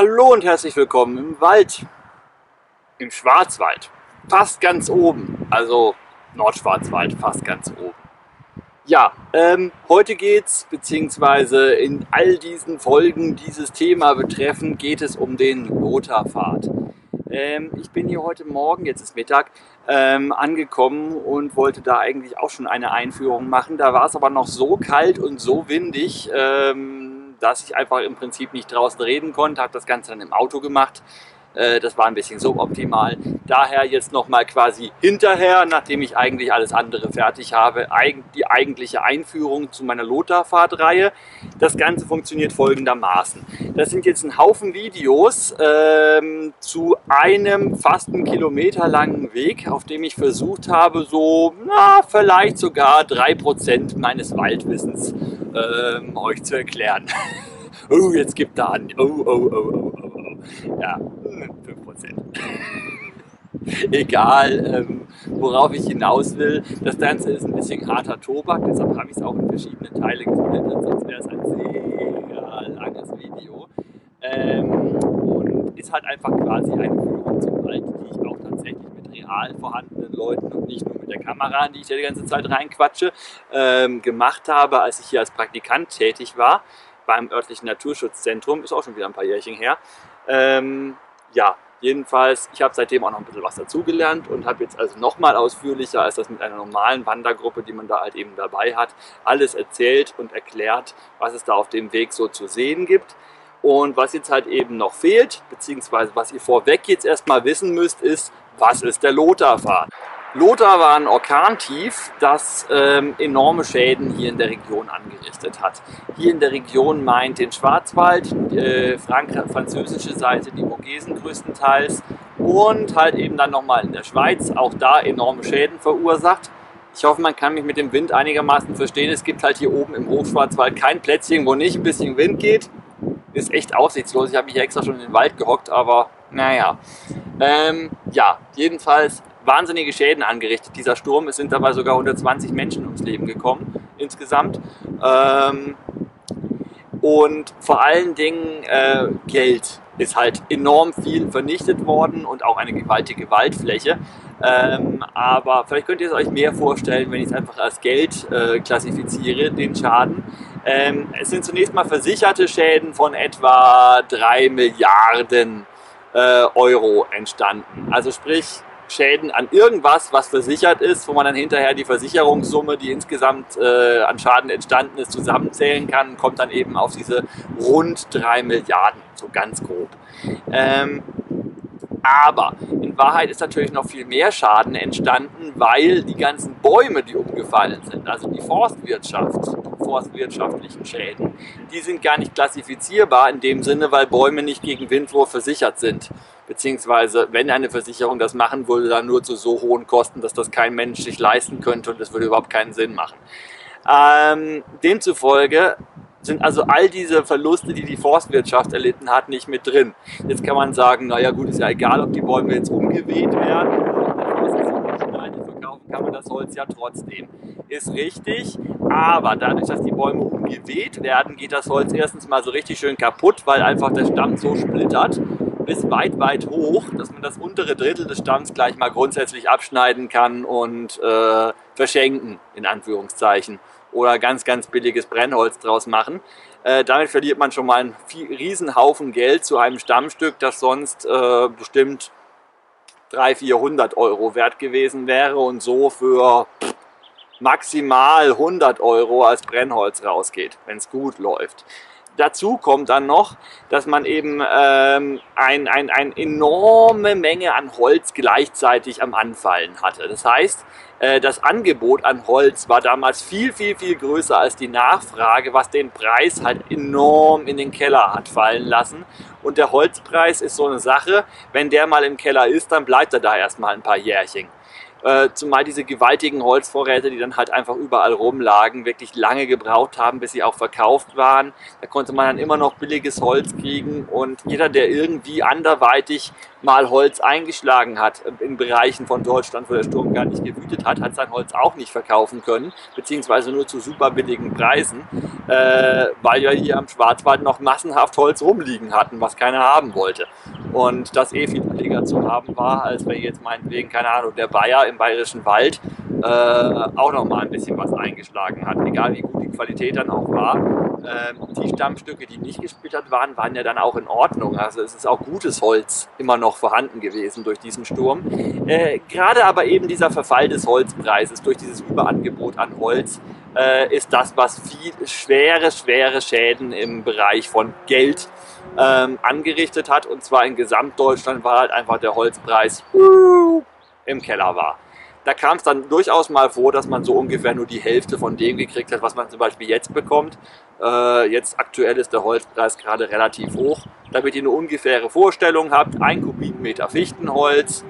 Hallo und herzlich willkommen im Wald, im Schwarzwald, fast ganz oben, also Nordschwarzwald, fast ganz oben. Ja, heute geht's, beziehungsweise in all diesen Folgen dieses Thema betreffend, geht es um den Lothar-Pfad. Ich bin hier heute Morgen, jetzt ist Mittag, angekommen und wollte da eigentlich auch schon eine Einführung machen. Da war es aber noch so kalt und so windig, dass ich einfach im Prinzip nicht draußen reden konnte, habe das Ganze dann im Auto gemacht. Das war ein bisschen suboptimal. Daher jetzt nochmal quasi hinterher, nachdem ich eigentlich alles andere fertig habe, die eigentliche Einführung zu meiner Lothar-Pfad-Reihe. Das Ganze funktioniert folgendermaßen. Das sind jetzt ein Haufen Videos zu einem fast einen Kilometer langen Weg, auf dem ich versucht habe, so vielleicht sogar 3% meines Waldwissens euch zu erklären. Oh, jetzt gibt er an. Oh. Ja, 5%. Egal, worauf ich hinaus will. Das Ganze ist ein bisschen harter Tobak, deshalb habe ich es auch in verschiedene Teile gesplittet, sonst wäre es ein sehr langes Video. Und ist halt einfach quasi eine Führung zum Wald, die ich auch tatsächlich mit real vorhandenen Leuten und nicht nur mit der Kamera, in die ich da die ganze Zeit reinquatsche, gemacht habe, als ich hier als Praktikant tätig war beim örtlichen Naturschutzzentrum, ist auch schon wieder ein paar Jährchen her. Ja, jedenfalls, ich habe seitdem auch noch ein bisschen was dazugelernt und habe jetzt also nochmal ausführlicher als das mit einer normalen Wandergruppe, die man da halt eben dabei hat, alles erzählt und erklärt, was es da auf dem Weg so zu sehen gibt. Und was jetzt halt eben noch fehlt, beziehungsweise was ihr vorweg jetzt erstmal wissen müsst, ist, was ist der Lothar-Pfad? Lothar war ein Orkantief, das enorme Schäden hier in der Region angerichtet hat. Hier in der Region meint den Schwarzwald, französische Seite, die Vogesen größtenteils und halt eben dann nochmal in der Schweiz, auch da enorme Schäden verursacht. Ich hoffe, man kann mich mit dem Wind einigermaßen verstehen. Es gibt halt hier oben im Hochschwarzwald kein Plätzchen, wo nicht ein bisschen Wind geht. Ist echt aussichtslos. Ich habe mich extra schon in den Wald gehockt, aber naja. Ja, jedenfalls wahnsinnige Schäden angerichtet, dieser Sturm. Es sind dabei sogar 120 Menschen ums Leben gekommen, insgesamt. Und vor allen Dingen Geld ist halt enorm viel vernichtet worden und auch eine gewaltige Waldfläche. Aber vielleicht könnt ihr es euch mehr vorstellen, wenn ich es einfach als Geld klassifiziere, den Schaden. Es sind zunächst mal versicherte Schäden von etwa 3 Milliarden Euro entstanden. Also sprich, Schäden an irgendwas, was versichert ist, wo man dann hinterher die Versicherungssumme, die insgesamt an Schaden entstanden ist, zusammenzählen kann, kommt dann eben auf diese rund 3 Milliarden, so ganz grob. Aber in Wahrheit ist natürlich noch viel mehr Schaden entstanden, weil die ganzen Bäume, die umgefallen sind, also die forstwirtschaftlichen Schäden, die sind gar nicht klassifizierbar in dem Sinne, weil Bäume nicht gegen Windwurf versichert sind. Beziehungsweise, wenn eine Versicherung das machen würde, dann nur zu so hohen Kosten, dass das kein Mensch sich leisten könnte und das würde überhaupt keinen Sinn machen. Demzufolge sind also all diese Verluste, die die Forstwirtschaft erlitten hat, nicht mit drin. Jetzt kann man sagen, naja gut, ist ja egal, ob die Bäume jetzt umgeweht werden oder ob der Forst das schneidet, verkaufen kann man das Holz ja trotzdem. Ist richtig, aber dadurch, dass die Bäume umgeweht werden, geht das Holz erstens mal so richtig schön kaputt, weil einfach der Stamm so splittert bis weit hoch, dass man das untere Drittel des Stamms gleich mal grundsätzlich abschneiden kann und verschenken, in Anführungszeichen. Oder ganz billiges Brennholz draus machen. Damit verliert man schon mal einen riesen Haufen Geld zu einem Stammstück, das sonst bestimmt 300-400 Euro wert gewesen wäre und so für maximal 100 Euro als Brennholz rausgeht, wenn es gut läuft. Dazu kommt dann noch, dass man eben eine enorme Menge an Holz gleichzeitig am Anfallen hatte. Das heißt, das Angebot an Holz war damals viel größer als die Nachfrage, was den Preis halt enorm in den Keller hat fallen lassen. Und der Holzpreis ist so eine Sache, wenn der mal im Keller ist, dann bleibt er da erstmal ein paar Jährchen. Zumal diese gewaltigen Holzvorräte, die dann halt einfach überall rumlagen, wirklich lange gebraucht haben, bis sie auch verkauft waren. Da konnte man dann immer noch billiges Holz kriegen und jeder, der irgendwie anderweitig mal Holz eingeschlagen hat in Bereichen von Deutschland, wo der Sturm gar nicht gewütet hat, hat sein Holz auch nicht verkaufen können, beziehungsweise nur zu super billigen Preisen, weil wir hier am Schwarzwald noch massenhaft Holz rumliegen hatten, was keiner haben wollte. Und das viel billiger zu haben war, als wenn jetzt meinetwegen, keine Ahnung, der Bayer im Bayerischen Wald auch noch mal ein bisschen was eingeschlagen hat, egal wie gut die Qualität dann auch war. Die Stammstücke, die nicht gesplittert waren, waren ja dann auch in Ordnung. Also es ist auch gutes Holz immer noch vorhanden gewesen durch diesen Sturm. Gerade aber eben dieser Verfall des Holzpreises durch dieses Überangebot an Holz ist das, was viel schwere Schäden im Bereich von Geld angerichtet hat. Und zwar in Gesamtdeutschland, weil halt einfach der Holzpreis im Keller war. Da kam es dann durchaus mal vor, dass man so ungefähr nur die Hälfte von dem gekriegt hat, was man zum Beispiel jetzt bekommt. Jetzt aktuell ist der Holzpreis gerade relativ hoch. Damit ihr eine ungefähre Vorstellung habt, 1 Kubikmeter Fichtenholz,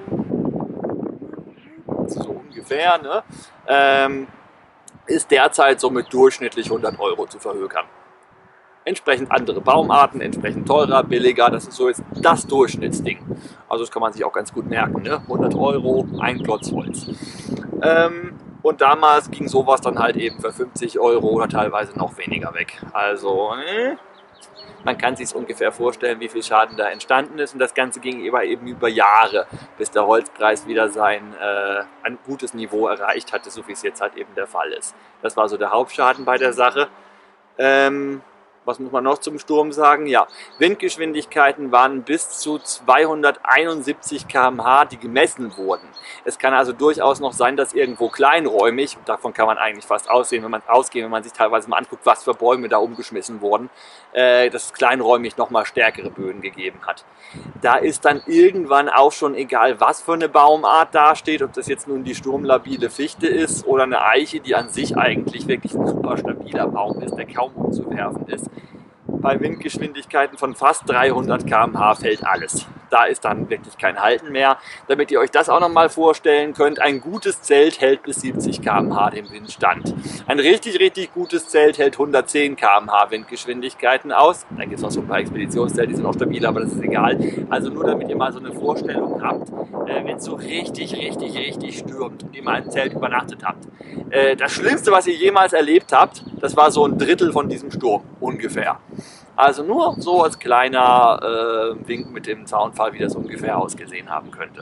so ungefähr, ne, ist derzeit so mit durchschnittlich 100 Euro zu verhökern. Entsprechend andere Baumarten, entsprechend teurer, billiger, das ist so jetzt das Durchschnittsding. Also das kann man sich auch ganz gut merken, ne? 100 Euro, ein Klotz Holz. Und damals ging sowas dann halt eben für 50 Euro oder teilweise noch weniger weg. Also man kann sich ungefähr vorstellen, wie viel Schaden da entstanden ist. Und das Ganze ging eben über Jahre, bis der Holzpreis wieder ein gutes Niveau erreicht hatte, so wie es jetzt halt eben der Fall ist. Das war so der Hauptschaden bei der Sache. Was muss man noch zum Sturm sagen? Ja, Windgeschwindigkeiten waren bis zu 271 km/h, die gemessen wurden. Es kann also durchaus noch sein, dass irgendwo kleinräumig, und davon kann man eigentlich fast ausgehen, wenn man sich teilweise mal anguckt, was für Bäume da umgeschmissen wurden, dass es kleinräumig nochmal stärkere Böen gegeben hat. Da ist dann irgendwann auch schon egal, was für eine Baumart dasteht, ob das jetzt nun die sturmlabile Fichte ist oder eine Eiche, die an sich eigentlich wirklich ein super stabiler Baum ist, der kaum umzuwerfen ist. Bei Windgeschwindigkeiten von fast 300 km/h fällt alles. Da ist dann wirklich kein Halten mehr. Damit ihr euch das auch nochmal vorstellen könnt, ein gutes Zelt hält bis 70 km/h den Windstand. Ein richtig gutes Zelt hält 110 km/h Windgeschwindigkeiten aus. Dann gibt es noch so ein paar Expeditionszelte, die sind auch stabil, aber das ist egal. Also nur damit ihr mal so eine Vorstellung habt, wenn es so richtig stürmt und ihr mal im Zelt übernachtet habt. Das Schlimmste, was ihr jemals erlebt habt, das war so ein Drittel von diesem Sturm, ungefähr. Also nur so als kleiner Wink mit dem Zaunfall, wie das ungefähr ausgesehen haben könnte.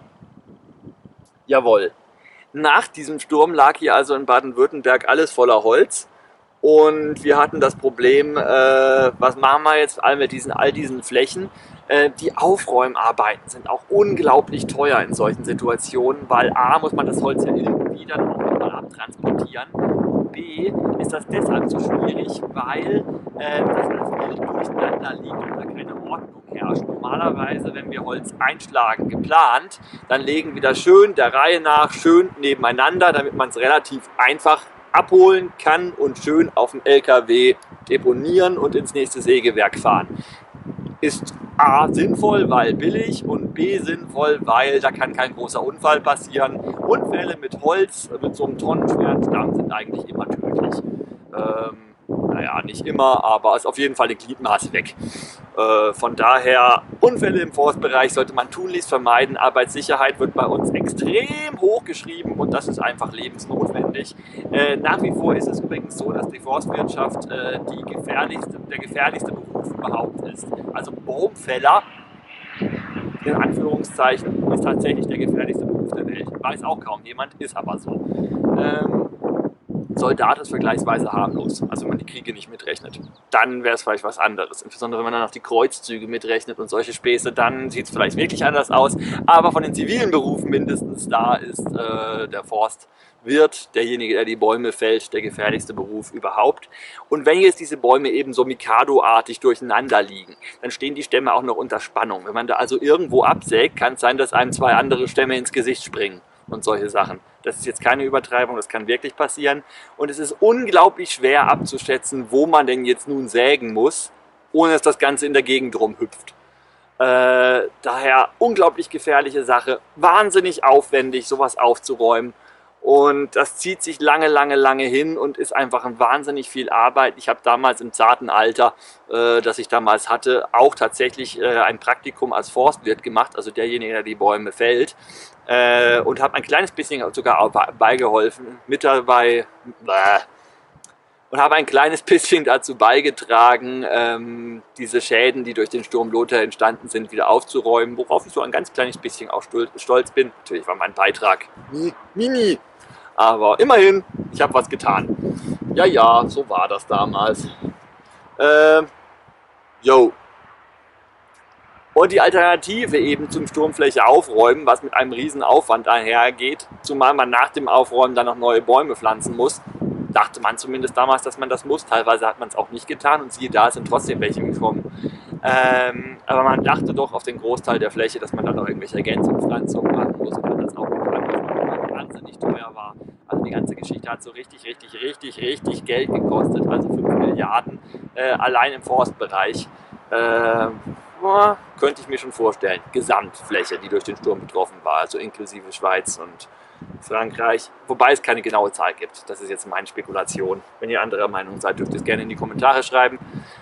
Jawohl. Nach diesem Sturm lag hier also in Baden-Württemberg alles voller Holz. Und wir hatten das Problem, was machen wir jetzt all diesen Flächen? Die Aufräumarbeiten sind auch unglaublich teuer in solchen Situationen, weil A, muss man das Holz ja irgendwie dann auch nochmal abtransportieren. B, ist das deshalb so schwierig, weil das alles wild durcheinander liegt und da keine Ordnung herrscht. Normalerweise, wenn wir Holz einschlagen geplant, dann legen wir das schön der Reihe nach schön nebeneinander, damit man es relativ einfach abholen kann und schön auf dem LKW deponieren und ins nächste Sägewerk fahren. Ist A sinnvoll, weil billig, und B sinnvoll, weil da kann kein großer Unfall passieren. Unfälle mit Holz, mit so einem tonnenschweren Stamm sind eigentlich immer tödlich. Naja, nicht immer, aber ist auf jeden Fall eine Gliedmaße weg. Von daher, Unfälle im Forstbereich sollte man tunlichst vermeiden. Arbeitssicherheit wird bei uns extrem hoch geschrieben und das ist einfach lebensnotwendig. Nach wie vor ist es übrigens so, dass die Forstwirtschaft der gefährlichste Beruf überhaupt ist. Also Baumfäller, in Anführungszeichen, ist tatsächlich der gefährlichste Beruf der Welt. Weiß auch kaum jemand, ist aber so. Soldat ist vergleichsweise harmlos, also wenn man die Kriege nicht mitrechnet. Dann wäre es vielleicht was anderes. Insbesondere wenn man dann noch die Kreuzzüge mitrechnet und solche Späße, dann sieht es vielleicht wirklich anders aus. Aber von den zivilen Berufen mindestens, da ist der Forstwirt, derjenige, der die Bäume fällt, der gefährlichste Beruf überhaupt. Und wenn jetzt diese Bäume eben so Mikado-artig durcheinander liegen, dann stehen die Stämme auch noch unter Spannung. Wenn man da also irgendwo absägt, kann es sein, dass einem 2 andere Stämme ins Gesicht springen und solche Sachen. Das ist jetzt keine Übertreibung, das kann wirklich passieren. Und es ist unglaublich schwer abzuschätzen, wo man denn jetzt nun sägen muss, ohne dass das Ganze in der Gegend rumhüpft. Daher unglaublich gefährliche Sache, wahnsinnig aufwendig, sowas aufzuräumen. Und das zieht sich lange, lange, lange hin und ist einfach ein wahnsinnig viel Arbeit. Ich habe damals im zarten Alter, das ich damals hatte, auch tatsächlich ein Praktikum als Forstwirt gemacht, also derjenige, der die Bäume fällt. Und habe ein kleines bisschen sogar auch beigeholfen, mit dabei, und habe ein kleines bisschen dazu beigetragen, diese Schäden, die durch den Sturm Lothar entstanden sind, wieder aufzuräumen, worauf ich so ein ganz kleines bisschen auch stolz bin. Natürlich war mein Beitrag mini, aber immerhin, ich habe was getan. Ja, ja, so war das damals. Jo. Und die Alternative eben zum Sturmfläche aufräumen, was mit einem riesen Aufwand einhergeht, zumal man nach dem Aufräumen dann noch neue Bäume pflanzen muss, dachte man zumindest damals, dass man das muss. Teilweise hat man es auch nicht getan und siehe da, sind trotzdem welche gekommen. Aber man dachte doch auf den Großteil der Fläche, dass man dann noch irgendwelche Ergänzungspflanzungen machen muss und hat das auch getan, was wahnsinnig teuer war. Also die ganze Geschichte hat so richtig Geld gekostet, also 5 Milliarden allein im Forstbereich. Könnte ich mir schon vorstellen. Gesamtfläche, die durch den Sturm betroffen war, also inklusive Schweiz und Frankreich, wobei es keine genaue Zahl gibt. Das ist jetzt meine Spekulation. Wenn ihr anderer Meinung seid, dürft ihr es gerne in die Kommentare schreiben.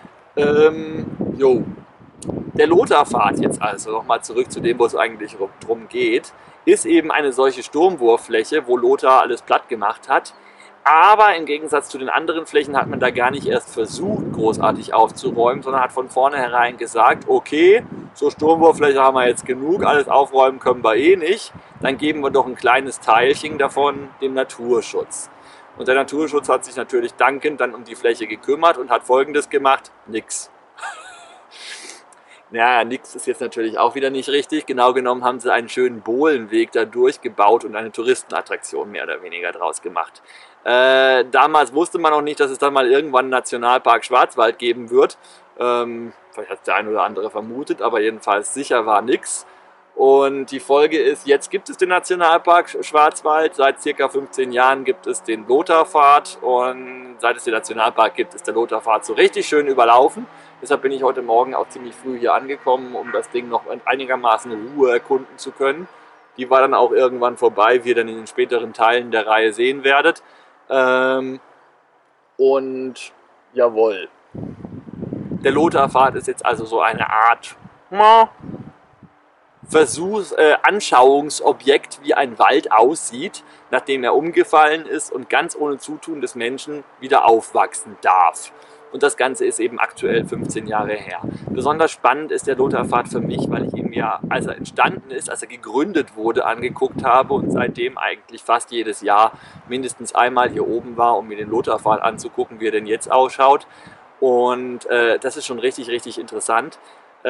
Jo. Der Lothar-Pfad jetzt also, nochmal zurück zu dem, wo es eigentlich drum geht, ist eben eine solche Sturmwurffläche, wo Lothar alles platt gemacht hat. Aber im Gegensatz zu den anderen Flächen hat man da gar nicht erst versucht, großartig aufzuräumen, sondern hat von vornherein gesagt, okay, so Sturmwurffläche haben wir jetzt genug, alles aufräumen können wir eh nicht, dann geben wir doch ein kleines Teilchen davon dem Naturschutz. Und der Naturschutz hat sich natürlich dankend dann um die Fläche gekümmert und hat Folgendes gemacht: nix. Ja, nix ist jetzt natürlich auch wieder nicht richtig. Genau genommen haben sie einen schönen Bohlenweg da durchgebaut und eine Touristenattraktion mehr oder weniger draus gemacht. Damals wusste man noch nicht, dass es dann mal irgendwann einen Nationalpark Schwarzwald geben wird. Vielleicht hat der ein oder andere vermutet, aber jedenfalls sicher war nix. Und die Folge ist, jetzt gibt es den Nationalpark Schwarzwald, seit circa 15 Jahren gibt es den Lothar-Pfad und seit es den Nationalpark gibt, ist der Lothar-Pfad so richtig schön überlaufen. Deshalb bin ich heute Morgen auch ziemlich früh hier angekommen, um das Ding noch einigermaßen Ruhe erkunden zu können. Die war dann auch irgendwann vorbei, wie ihr dann in den späteren Teilen der Reihe sehen werdet. Und jawohl, der Lothar-Pfad ist jetzt also so eine Art Anschauungsobjekt, wie ein Wald aussieht, nachdem er umgefallen ist und ganz ohne Zutun des Menschen wieder aufwachsen darf. Und das Ganze ist eben aktuell 15 Jahre her. Besonders spannend ist der Lothar-Pfad für mich, weil ich ihn ja, als er entstanden ist, als er gegründet wurde, angeguckt habe und seitdem eigentlich fast jedes Jahr mindestens einmal hier oben war, um mir den Lothar-Pfad anzugucken, wie er denn jetzt ausschaut. Und das ist schon richtig interessant.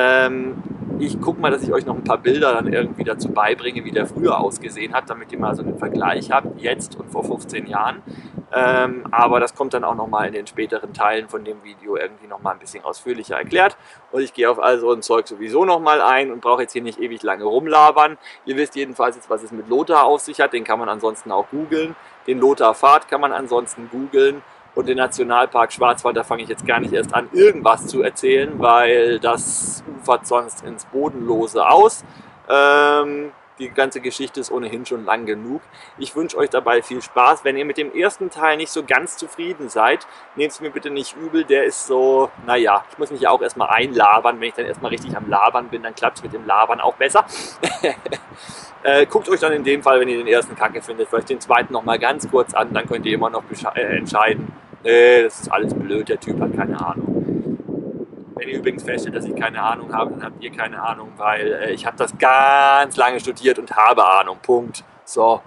Ich gucke mal, dass ich euch noch ein paar Bilder dann irgendwie dazu beibringe, wie der früher ausgesehen hat, damit ihr mal so einen Vergleich habt, jetzt und vor 15 Jahren. Aber das kommt dann auch nochmal in den späteren Teilen von dem Video irgendwie nochmal ein bisschen ausführlicher erklärt. Und ich gehe auf all so ein Zeug sowieso nochmal ein und brauche jetzt hier nicht ewig lange rumlabern. Ihr wisst jedenfalls jetzt, was es mit Lothar auf sich hat. Den kann man ansonsten auch googeln. Den Lothar-Pfad kann man ansonsten googeln. Und den Nationalpark Schwarzwald, da fange ich jetzt gar nicht erst an, irgendwas zu erzählen, weil das ufert sonst ins Bodenlose aus. Die ganze Geschichte ist ohnehin schon lang genug. Ich wünsche euch dabei viel Spaß. Wenn ihr mit dem ersten Teil nicht so ganz zufrieden seid, nehmt es mir bitte nicht übel. Der ist so, naja, ich muss mich ja auch erstmal einlabern. Wenn ich dann erstmal richtig am Labern bin, dann klappt es mit dem Labern auch besser. Guckt euch dann in dem Fall, wenn ihr den ersten Kacke findet, vielleicht den zweiten nochmal ganz kurz an. Dann könnt ihr immer noch entscheiden, nee, das ist alles blöd, der Typ hat keine Ahnung. Wenn ihr übrigens feststellt, dass ich keine Ahnung habe, dann habt ihr keine Ahnung, weil ich habe das ganz lange studiert und habe Ahnung. Punkt. So.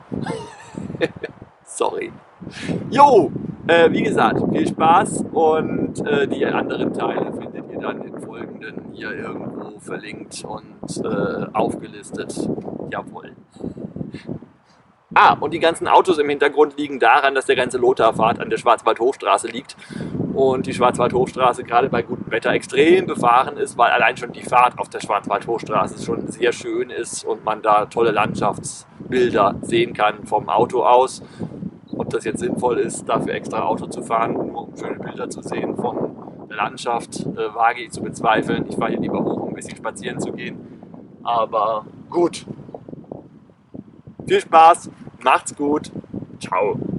Sorry. Jo, wie gesagt, viel Spaß und die anderen Teile findet ihr dann im Folgenden hier irgendwo verlinkt und aufgelistet. Jawohl. Und die ganzen Autos im Hintergrund liegen daran, dass der ganze Lothar-Pfad an der Schwarzwald-Hochstraße liegt und die Schwarzwald-Hochstraße gerade bei gutem Wetter extrem befahren ist, weil allein schon die Fahrt auf der Schwarzwald-Hochstraße schon sehr schön ist und man da tolle Landschaftsbilder sehen kann vom Auto aus. Ob das jetzt sinnvoll ist, dafür extra Auto zu fahren, nur um schöne Bilder zu sehen von der Landschaft, wage ich zu bezweifeln. Ich fahre hier lieber hoch, um ein bisschen spazieren zu gehen. Aber gut. Viel Spaß, macht's gut, ciao.